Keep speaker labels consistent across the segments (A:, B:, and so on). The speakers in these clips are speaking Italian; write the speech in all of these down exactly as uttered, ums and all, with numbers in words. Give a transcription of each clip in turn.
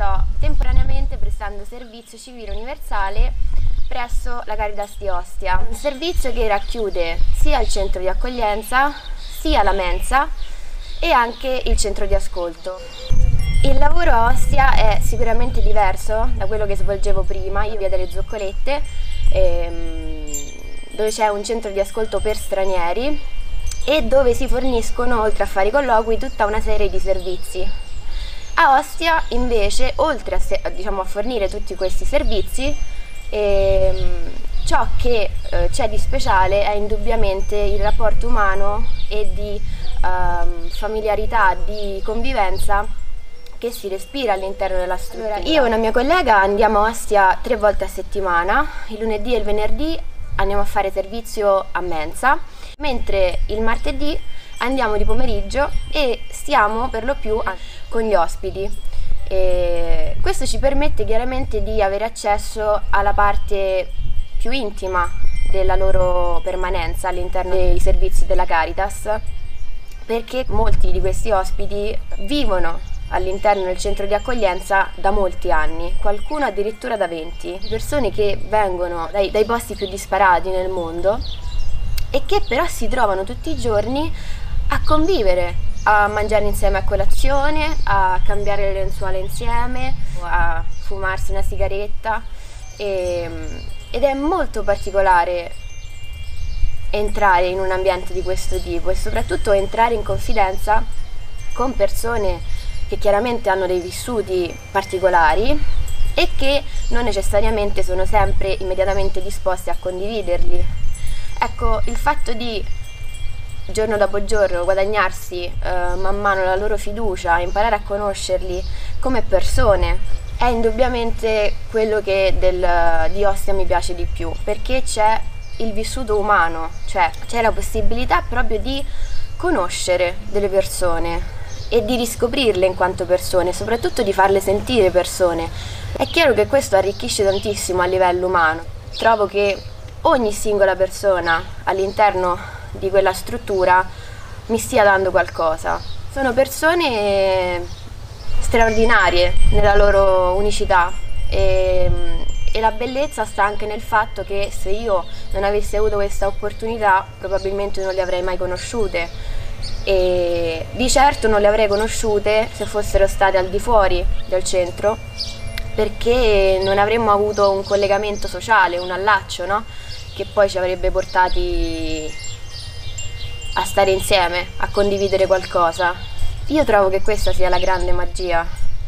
A: sto temporaneamente prestando servizio civile universale presso la Caritas di Ostia, un servizio che racchiude sia il centro di accoglienza, sia la mensa e anche il centro di ascolto. Il lavoro a Ostia è sicuramente diverso da quello che svolgevo prima, io via delle Zoccolette, ehm, dove c'è un centro di ascolto per stranieri e dove si forniscono, oltre a fare i colloqui, tutta una serie di servizi. A Ostia invece, oltre a, diciamo, a fornire tutti questi servizi, ehm, ciò che eh, c'è di speciale è indubbiamente il rapporto umano e di ehm, familiarità, di convivenza che si respira all'interno della struttura. Allora, io e una mia collega andiamo a Ostia tre volte a settimana, il lunedì e il venerdì andiamo a fare servizio a mensa, mentre il martedì andiamo di pomeriggio e stiamo per lo più con gli ospiti. E questo ci permette chiaramente di avere accesso alla parte più intima della loro permanenza all'interno dei servizi della Caritas, perché molti di questi ospiti vivono all'interno del centro di accoglienza da molti anni, qualcuno addirittura da venti, persone che vengono dai, dai posti più disparati nel mondo e che però si trovano tutti i giorni a convivere, a mangiare insieme a colazione, a cambiare le lenzuola insieme, a fumarsi una sigaretta e, ed è molto particolare entrare in un ambiente di questo tipo e soprattutto entrare in confidenza con persone che chiaramente hanno dei vissuti particolari e che non necessariamente sono sempre immediatamente disposti a condividerli. Ecco, il fatto di giorno dopo giorno guadagnarsi eh, man mano la loro fiducia, imparare a conoscerli come persone, è indubbiamente quello che del, di Ostia mi piace di più, perché c'è il vissuto umano, cioè c'è la possibilità proprio di conoscere delle persone e di riscoprirle in quanto persone, soprattutto di farle sentire persone. È chiaro che questo arricchisce tantissimo a livello umano. Trovo che ogni singola persona all'interno di quella struttura mi stia dando qualcosa. Sono persone straordinarie nella loro unicità e, e la bellezza sta anche nel fatto che se io non avessi avuto questa opportunità probabilmente non le avrei mai conosciute. E di certo non le avrei conosciute se fossero state al di fuori del centro, perché non avremmo avuto un collegamento sociale, un allaccio, no? Che poi ci avrebbe portati a stare insieme, a condividere qualcosa. Io trovo che questa sia la grande magia.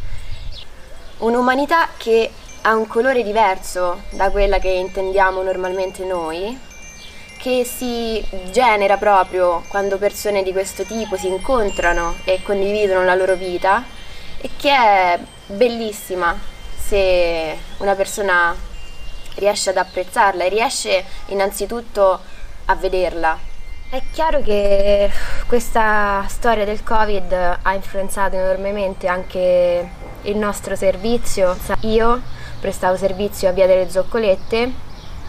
A: Un'umanità che ha un colore diverso da quella che intendiamo normalmente noi, che si genera proprio quando persone di questo tipo si incontrano e condividono la loro vita e che è bellissima se una persona riesce ad apprezzarla e riesce innanzitutto a vederla. È chiaro che questa storia del Covid ha influenzato enormemente anche il nostro servizio. Io prestavo servizio a via delle Zoccolette,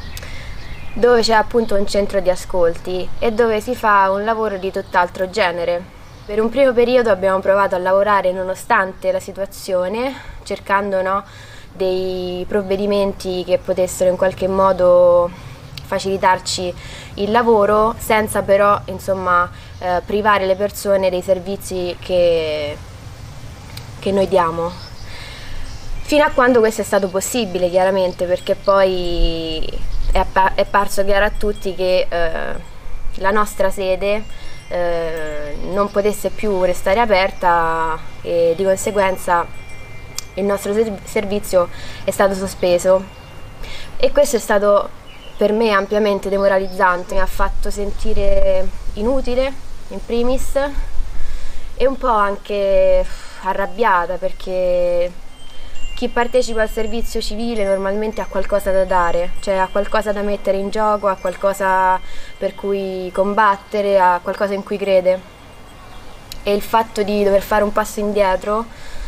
A: dove c'è appunto un centro di ascolti e dove si fa un lavoro di tutt'altro genere. Per un primo periodo abbiamo provato a lavorare nonostante la situazione, cercando no, dei provvedimenti che potessero in qualche modo facilitarci il lavoro, senza però insomma eh, privare le persone dei servizi che, che noi diamo. Fino a quando questo è stato possibile, chiaramente, perché poi è, è parso chiaro a tutti che eh, la nostra sede eh, non potesse più restare aperta e di conseguenza il nostro servizio è stato sospeso e questo è stato per me ampiamente demoralizzante, mi ha fatto sentire inutile in primis e un po' anche arrabbiata, perché chi partecipa al servizio civile normalmente ha qualcosa da dare, cioè ha qualcosa da mettere in gioco, ha qualcosa per cui combattere, ha qualcosa in cui crede. E il fatto di dover fare un passo indietro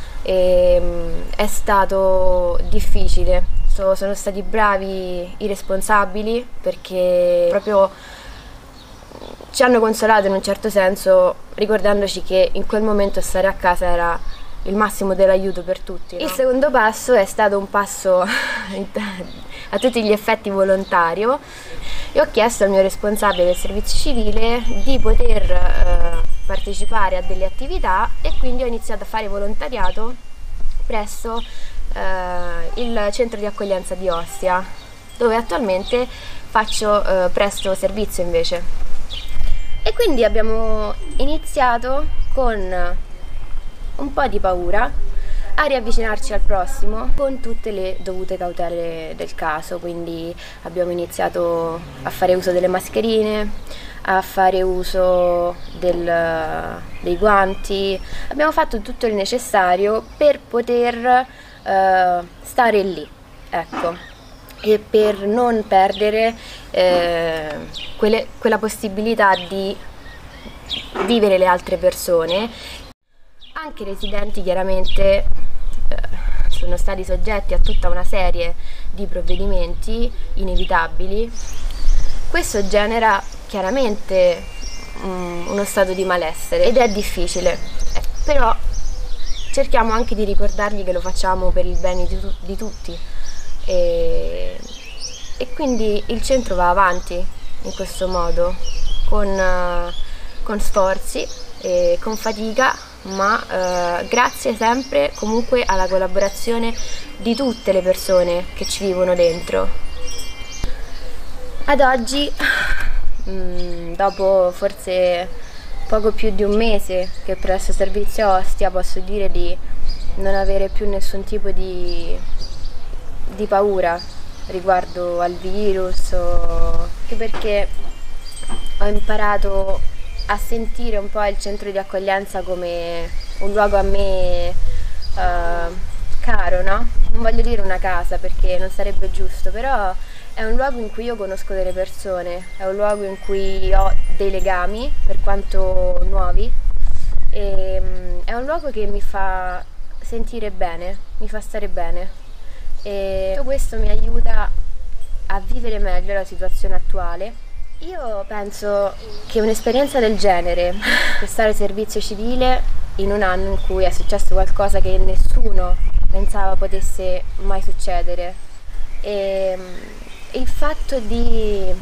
A: eh, è stato difficile. So, sono stati bravi i responsabili, perché proprio ci hanno consolato in un certo senso, ricordandoci che in quel momento stare a casa era il massimo dell'aiuto per tutti, no? Il secondo passo è stato un passo a tutti gli effetti volontario e ho chiesto al mio responsabile del servizio civile di poter eh, partecipare a delle attività e quindi ho iniziato a fare volontariato presso eh, il centro di accoglienza di Ostia, dove attualmente faccio eh, presto servizio invece. E quindi abbiamo iniziato con un po' di paura a riavvicinarci al prossimo con tutte le dovute cautele del caso, quindi abbiamo iniziato a fare uso delle mascherine, a fare uso del, dei guanti, abbiamo fatto tutto il necessario per poter uh, stare lì, ecco, e per non perdere eh, quelle, quella possibilità di vivere le altre persone. Anche i residenti chiaramente eh, sono stati soggetti a tutta una serie di provvedimenti inevitabili. Questo genera chiaramente um, uno stato di malessere ed è difficile, eh, però cerchiamo anche di ricordargli che lo facciamo per il bene di, tu di tutti e, e quindi il centro va avanti in questo modo, con, uh, con sforzi e con fatica, ma eh, grazie sempre comunque alla collaborazione di tutte le persone che ci vivono dentro. Ad oggi, mh, dopo forse poco più di un mese che presto servizio a Ostia, posso dire di non avere più nessun tipo di, di paura riguardo al virus, o, anche perché ho imparato a sentire un po' il centro di accoglienza come un luogo a me uh, caro, no? Non voglio dire una casa perché non sarebbe giusto, però è un luogo in cui io conosco delle persone, è un luogo in cui ho dei legami, per quanto nuovi, e um, è un luogo che mi fa sentire bene, mi fa stare bene e tutto questo mi aiuta a vivere meglio la situazione attuale. Io penso che un'esperienza del genere, prestare servizio civile in un anno in cui è successo qualcosa che nessuno pensava potesse mai succedere, e il fatto di,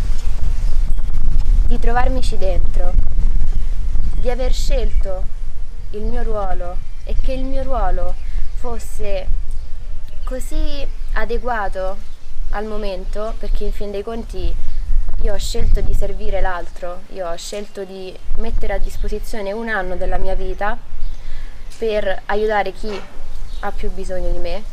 A: di trovarmici dentro, di aver scelto il mio ruolo e che il mio ruolo fosse così adeguato al momento, perché in fin dei conti io ho scelto di servire l'altro, io ho scelto di mettere a disposizione un anno della mia vita per aiutare chi ha più bisogno di me,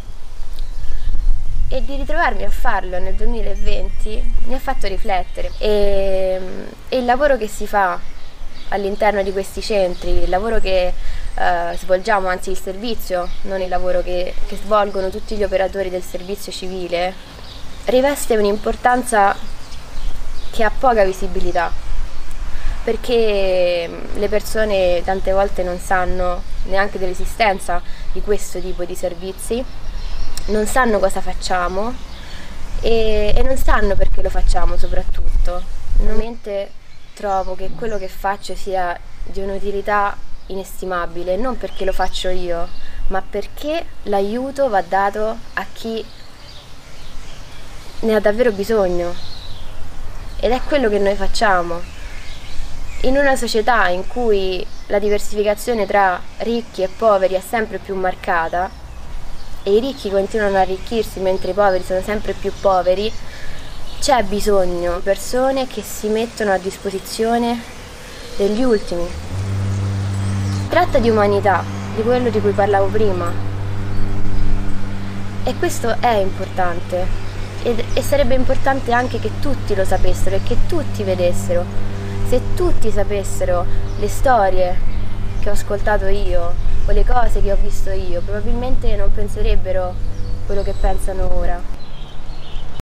A: e di ritrovarmi a farlo nel duemilaventi mi ha fatto riflettere. E, e il lavoro che si fa all'interno di questi centri, il lavoro che eh, svolgiamo, anzi il servizio, non il lavoro che, che svolgono tutti gli operatori del servizio civile, riveste un'importanza che ha poca visibilità, perché le persone tante volte non sanno neanche dell'esistenza di questo tipo di servizi, non sanno cosa facciamo e, e non sanno perché lo facciamo soprattutto. Normalmente trovo che quello che faccio sia di un'utilità inestimabile, non perché lo faccio io, ma perché l'aiuto va dato a chi ne ha davvero bisogno. Ed è quello che noi facciamo. In una società in cui la diversificazione tra ricchi e poveri è sempre più marcata e i ricchi continuano a arricchirsi mentre i poveri sono sempre più poveri, c'è bisogno di persone che si mettono a disposizione degli ultimi. Si tratta di umanità, di quello di cui parlavo prima. E questo è importante. E sarebbe importante anche che tutti lo sapessero e che tutti vedessero. Se tutti sapessero le storie che ho ascoltato io o le cose che ho visto io, probabilmente non penserebbero quello che pensano ora.